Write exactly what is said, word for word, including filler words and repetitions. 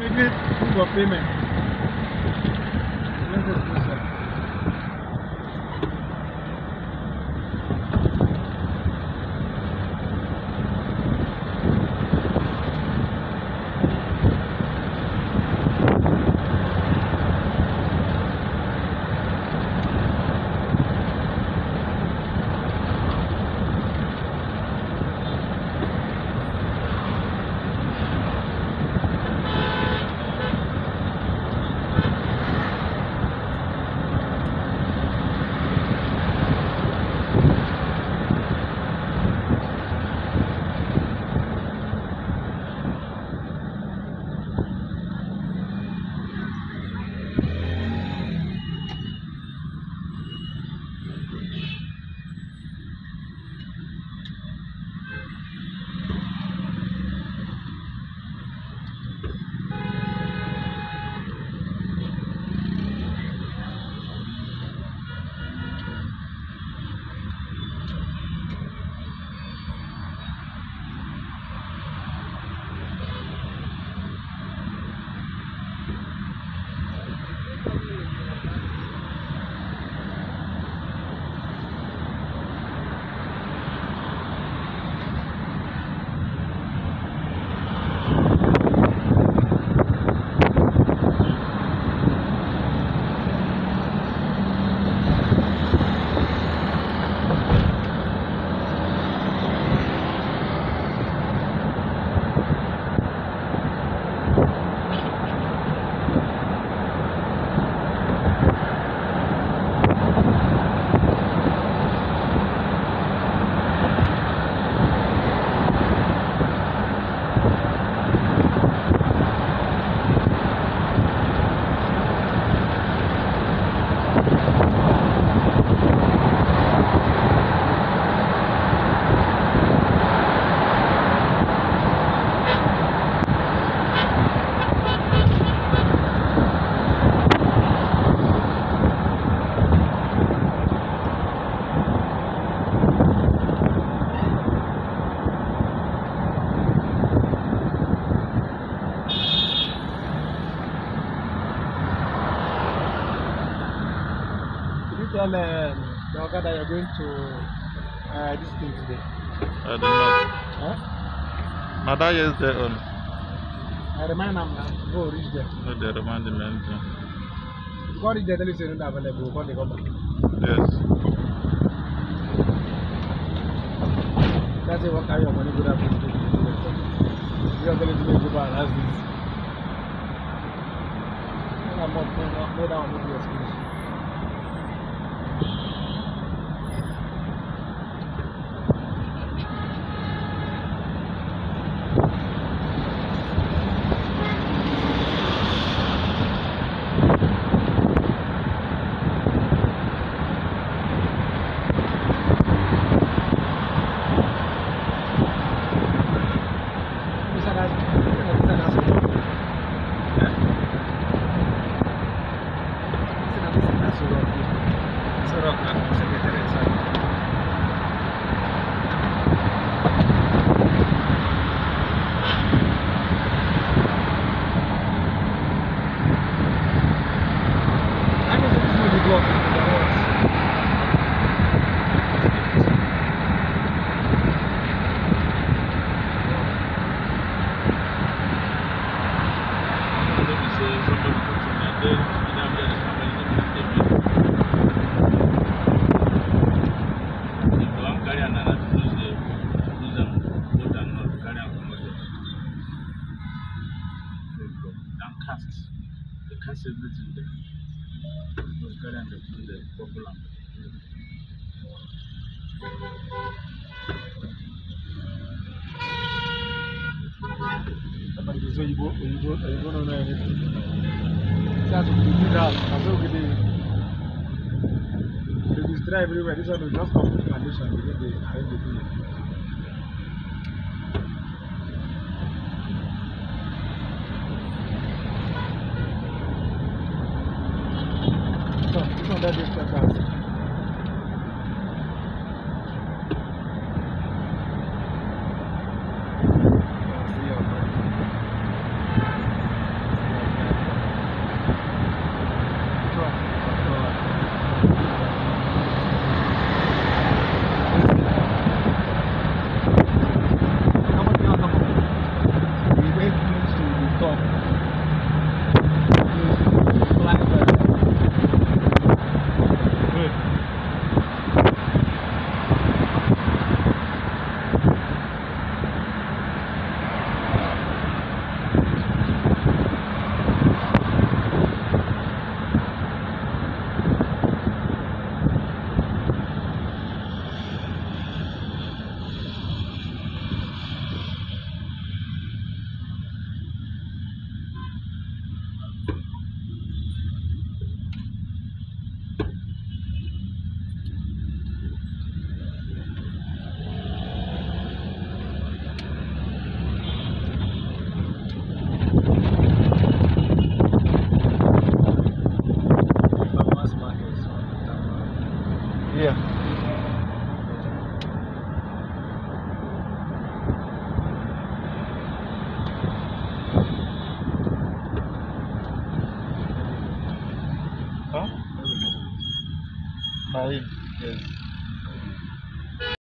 immediate proof of payment. Let us do so. Tell um, the Oga that you're going to uh, this thing today. I don't know. Huh? My dad is there on. I remind them now. Go reach there. No, they remind him anything. Go reach there, tell you you're not available. Go they come back. Yes. That's it, what carry your money good at this. You are going to make good as this. I'm not more down with your skills. Everything there. Those guardians are from the popular. But so you go, you go, you don't know anything. That's what you do that. That's what we do. They destroy everywhere. This one will just come to the foundation. They get the high degree. This one that is fantastic. See you. come. Black bird. Wait. Yeah. Huh? Nine. Yes.